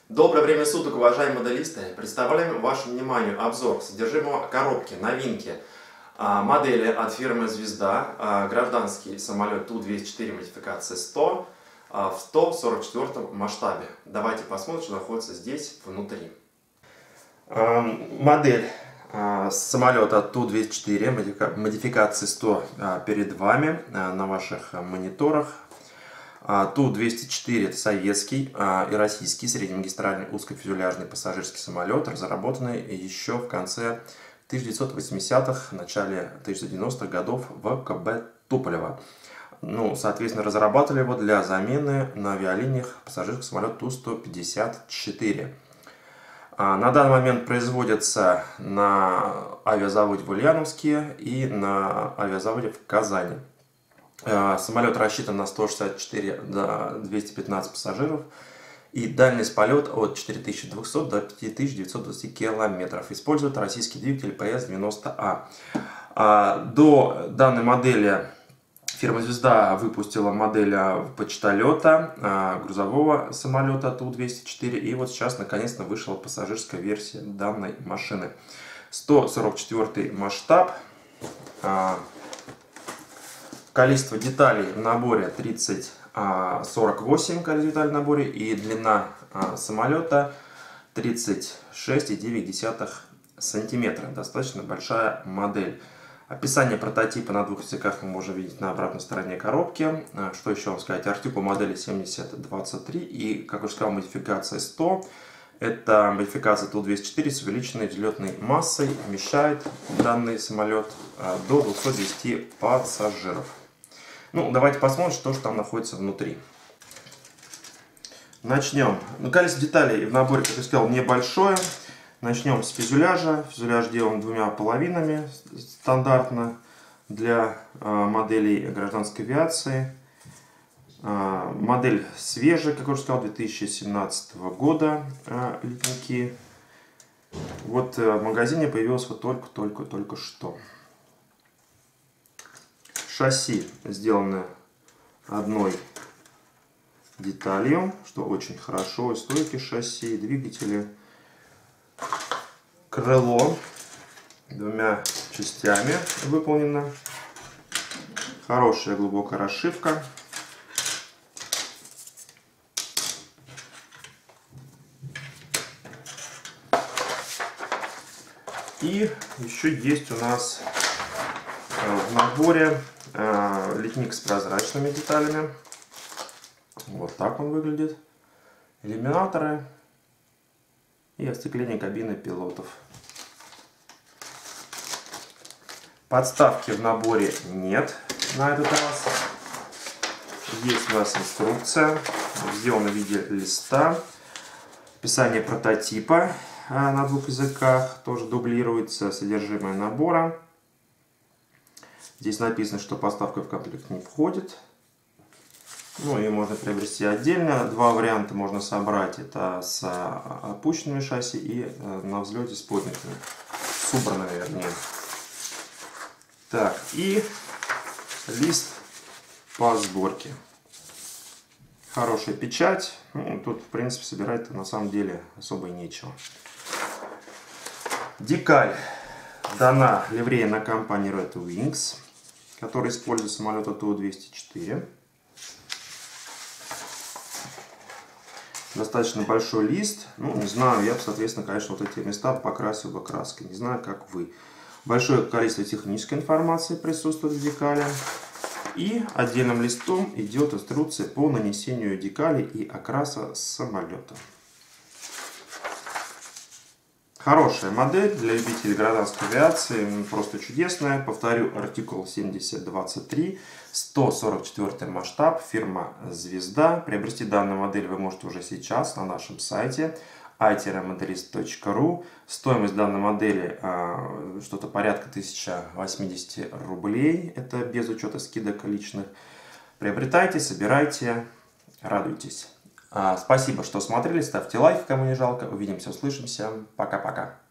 Доброе время суток, уважаемые моделисты! Представляем вашему вниманию обзор содержимого коробки, новинки, модели от фирмы «Звезда», гражданский самолет Ту-204 модификации 100 в 144 масштабе. Давайте посмотрим, что находится здесь внутри. Модель самолета Ту-204 модификации 100 перед вами на ваших мониторах. Ту-204 – это советский и российский среднемагистральный узкофюзеляжный пассажирский самолет, разработанный еще в конце 1980-х, начале 1990-х годов в КБ Туполева. Соответственно, разрабатывали его для замены на авиалиниях пассажирского самолета Ту-154. На данный момент производятся на авиазаводе в Ульяновске и на авиазаводе в Казани. Самолет рассчитан на 164 до 215 пассажиров и дальность полета от 4200 до 5920 километров. Использует российский двигатель PS-90А. До данной модели фирма «Звезда» выпустила модель почтолета, грузового самолета Ту-204. И вот сейчас наконец-то вышла пассажирская версия данной машины. 144 масштаб. Количество деталей в наборе 48 количество деталей в наборе, и длина самолета 36,9 сантиметра. Достаточно большая модель. Описание прототипа на двух языках мы можем видеть на обратной стороне коробки. Что еще вам сказать? Артикул модели 7023 и, как уже сказал, модификация 100. Это модификация Ту-204 с увеличенной взлетной массой. Вмещает данный самолет до 210 пассажиров. Давайте посмотрим, что же там находится внутри. Начнем. Количество деталей в наборе, как я сказал, небольшое. Начнем с фюзеляжа. Фюзеляж делан двумя половинами, стандартно для моделей гражданской авиации. Модель свежая, как я уже сказал, 2017 года летники. Вот в магазине появилось вот только что. Шасси сделано одной деталью, что очень хорошо. Стойки шасси, двигатели. Крыло двумя частями выполнено. Хорошая глубокая расшивка. И еще есть у нас в наборе литник с прозрачными деталями. Вот так он выглядит. Иллюминаторы и остекление кабины пилотов. Подставки в наборе нет на этот раз. Есть у нас инструкция, сделана в виде листа. Описание прототипа на двух языках, тоже дублируется содержимое набора. Здесь написано, что подставка в комплект не входит. Ее можно приобрести отдельно. Два варианта можно собрать. Это с опущенными шасси и на взлете с поднятыми. С убранными, вернее. Так, и лист по сборке. Хорошая печать. Тут, в принципе, собирать-то на самом деле особо и нечего. Декаль дана ливрейная компания Red Wings, который использует самолета Ту-204. Достаточно большой лист. Не знаю, я бы, соответственно, конечно, вот эти места покрасил бы краской. Не знаю, как вы. Большое количество технической информации присутствует в декале. И отдельным листом идет инструкция по нанесению декали и окраса самолета. Хорошая модель для любителей гражданской авиации, просто чудесная. Повторю, артикул 7023, 144 масштаб, фирма «Звезда». Приобрести данную модель вы можете уже сейчас на нашем сайте i-modelist.ru. Стоимость данной модели что-то порядка 1080 рублей. Это без учета скидок личных. Приобретайте, собирайте, радуйтесь. Спасибо, что смотрели. Ставьте лайк, кому не жалко. Увидимся, услышимся. Пока-пока.